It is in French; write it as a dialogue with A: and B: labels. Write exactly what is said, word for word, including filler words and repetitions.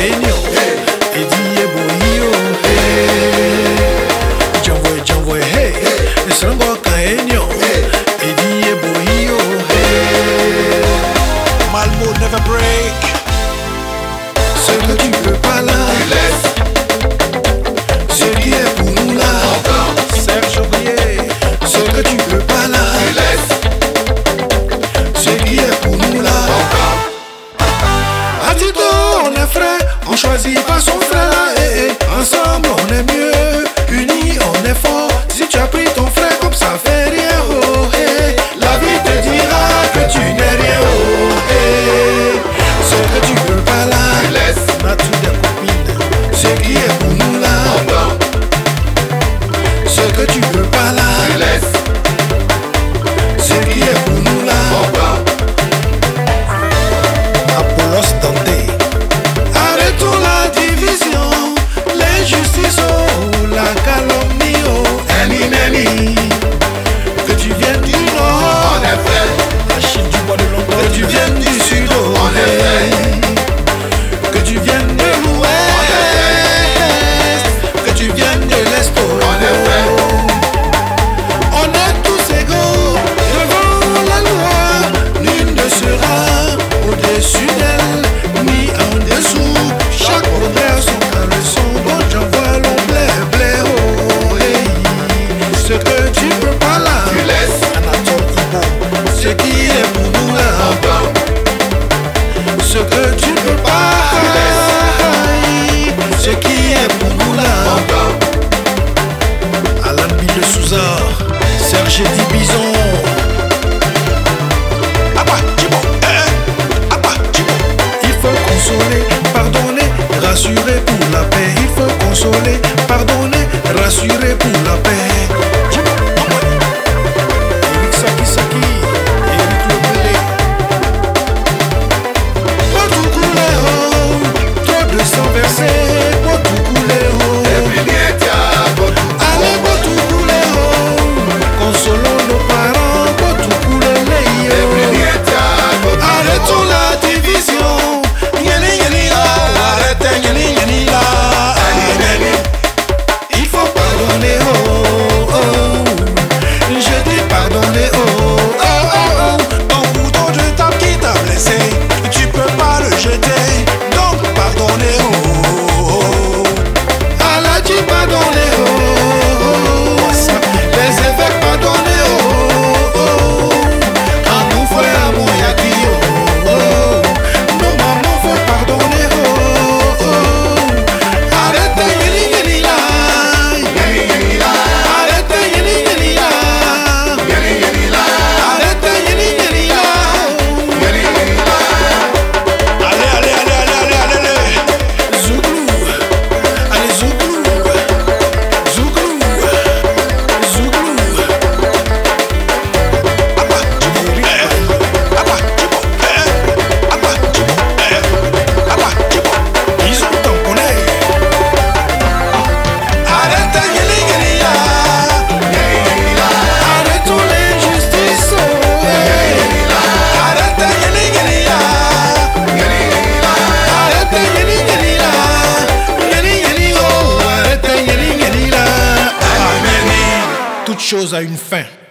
A: Kaenio, Eddie Eboyo, Janvoy, Janvoy, hey, Esrango Kaenio, Eddie Eboyo, Malmo never break. Ce que tu peux pas là, tu laisses. Ce qui est pour nous là, encore. Serge Aurier, ce que tu peux pas là, tu laisses. Ce qui est pour nous là, encore. À Tito, on est frère, on choisit pas son frère là, eh, eh. Ensemble on est mieux, unis on est fort. Si tu as pris ton frère comme ça fait rien, oh, eh. La vie te dira que tu n'es rien, oh, eh. Ce que tu peux pas là, tu laisses. On a tous des copines, ce qui est pour nous là, encore. Ce que tu peux pas là, tu laisses. Ce qui est pour nous là, encore. Apollos Dante. Arrêtons la division, l'injustice, oh, la calomnie, oh, eni, neni. Que tu viennes du nord, en effet. Achille du bois de Londres. Que tu viennes du sud, oh, en effet. Que tu viennes de l'ouest, que tu viennes de l'est, oh, en effet. On est tous égaux devant la loi, nul ne sera au-dessus d'elle, ni en dessous. Chaque honneur son caleçon, dont j'envoie l'on blé, blé, oh, hey. Ce que tu peux pas là, tu laisses. Anatole Ibo, ce qui est pour nous là, encore. Ce que tu peux pas, tu laisses. Ce qui est pour nous là, encore. Alan Bill de Souza, Serge Di Bison. Abba, Djibo, eh, eh. Abba, Djibo. Il faut consoler, pardonner, rassurer pour la paix. Il faut consoler, pardonner, rassurer pour la paix. Djibo, Eric Saki Saki, Eric Lebele. Pour tout couler, oh, trop de sang versé, pour tout couler, oh. Allez, pour tout couler, oh. Consolons nos parents, pour tout couler, les yo. Arrêtons la division. Yeni, yeni, ah. Arrêtez, yeni, yeni, là. Il faut pardonner, oh, oh. Je dis pardonner, oh, oh, oh, oh. Ton couteau de tape qui t'a blessé, tu peux pas le jeter, donc pardonner, oh, oh, oh. Allah dit pardonner, oh, oh, oh. Les évêques pardonner, oh, oh, oh. Quand nous frères mon yaki, oh, oh. Nos mamans faut pardonner, oh, oh. Arrêtez, yeni, yeni, là. Arrêtez, yeni, yeni, là. Arrêtez, yeni, yeni, là. Allez, allez, allez, allez, allez, allez, allez. Zouglou. Allez, Zouglou. Zouglou. Zouglou. Abba, Djibo, eh. Abba, Djibo, eh. Abba, Djibo, eh. Abba, Djibo. Ils ont tamponné. Arrêtez, yeni, yeni, là. Arrêtons l'injustice, oh, eh. Arrêtez, yeni, yeni, là. Arrêtez, yeni, yeni, là. Yeni, yeni, oh. Arrêtez, yeni, yeni, là. Amen. Toute chose a une fin.